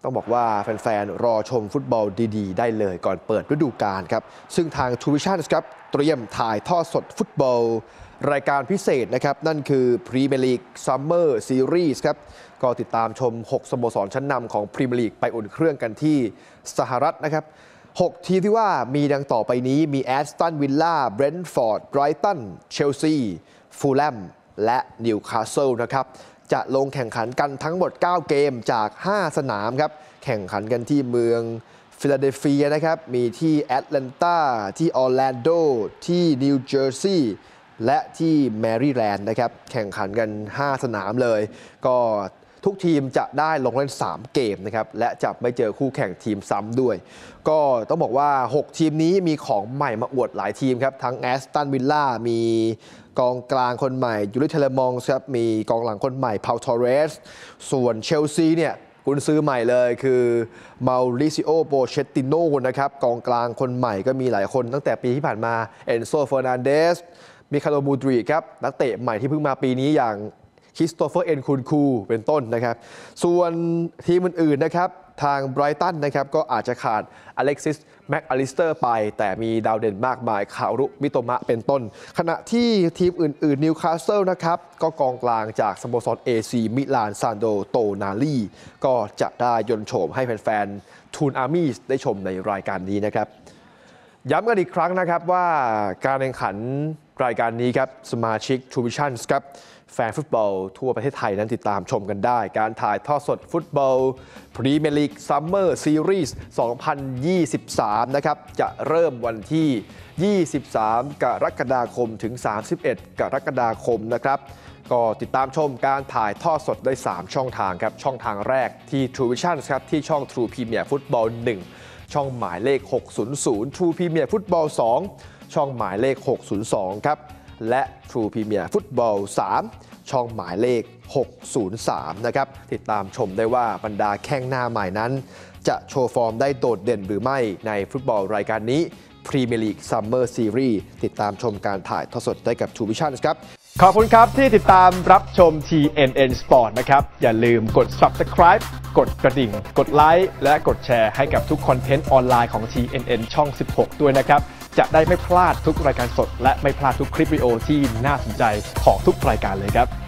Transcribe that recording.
ต้องบอกว่าแฟนๆรอชมฟุตบอลดีๆได้เลยก่อนเปิดฤดูกาลครับซึ่งทาง True Vision ครับเตรียมถ่ายทอดสดฟุตบอลรายการพิเศษนะครับนั่นคือ Premier League Summer Series ครับก็ติดตามชม6สโมสรชั้นนำของ Premier League ไปอุ่นเครื่องกันที่สหรัฐนะครับ6ทีมที่ว่ามีดังต่อไปนี้มีแอสตันวิลล่าเบรนท์ฟอร์ดไบรตันเชลซีฟูลแลมและนิวคาสเซิลนะครับจะลงแข่งขันกันทั้งหมด9เกมจาก5สนามครับแข่งขันกันที่เมืองฟิลาเดลเฟียนะครับมีที่แอตแลนตาที่ออร์แลนโดที่นิวเจอร์ซีย์และที่แมริแลนด์นะครับแข่งขันกัน5สนามเลยก็ทุกทีมจะได้ลงเล่น3เกมนะครับและจะไม่เจอคู่แข่งทีมซ้ำด้วยก็ต้องบอกว่า6ทีมนี้มีของใหม่มาอวดหลายทีมครับทั้งแอสตันวิลล่ามีกองกลางคนใหม่ยูริเทเลมองส์ครับมีกองหลังคนใหม่พาวทอเรสส่วนเชลซีเนี่ยกุนซื้อใหม่เลยคือมาริซิโอโปเชตติโน่นะครับกองกลางคนใหม่ก็มีหลายคนตั้งแต่ปีที่ผ่านมาเอนโซเฟอร์นันเดสมิคาโลมูดริครับนักเตะใหม่ที่เพิ่งมาปีนี้อย่างคริสโตเฟอร์เอ็นคุนคูเป็นต้นนะครับส่วนทีมอื่นๆนะครับทางไบรตันนะครับก็อาจจะขาดอเล็กซิสแม็กอลิสเตอร์ไปแต่มีดาวเด่นมากมายคารุมิโตมะเป็นต้นขณะที่ทีมอื่นๆนิวคาสเซิลนะครับก็กองกลางจากสโมสรเอซีมิลานซานโดโตนาลีก็จะได้ยนต์โฉมให้แฟนๆทูนอาร์มี่ได้ชมในรายการนี้นะครับย้ำกันอีกครั้งนะครับว่าการแข่งขันรายการนี้ครับสมาชิก True Vision ครับแฟนฟุตบอลทั่วประเทศไทยนั้นติดตามชมกันได้การถ่ายทอดสดฟุตบอลพรีเมียร์ลีกซัมเมอร์ซีรีส์2023นะครับจะเริ่มวันที่23กรกฎาคมถึง31กรกฎาคมนะครับก็ติดตามชมการถ่ายทอดสดได้3ช่องทางครับช่องทางแรกที่ True Vision ครับที่ช่อง True Premier Football 1ช่องหมายเลข600 True Premier Football 2ช่องหมายเลข602ครับและ True Premier Football 3ช่องหมายเลข603นะครับติดตามชมได้ว่าบรรดาแข้งหน้าใหม่นั้นจะโชว์ฟอร์มได้โดดเด่นหรือไม่ในฟุตบอลรายการนี้ Premier League Summer Series ติดตามชมการถ่ายทอดสดได้กับ True Vision ครับขอบคุณครับที่ติดตามรับชม TNN Sport นะครับอย่าลืมกด Subscribe กดกระดิ่งกดไลค์และกดแชร์ให้กับทุกคอนเทนต์ออนไลน์ของ TNN ช่อง 16 ด้วยนะครับจะได้ไม่พลาดทุกรายการสดและไม่พลาดทุกคลิปวิดีโอที่น่าสนใจของทุกรายการเลยครับ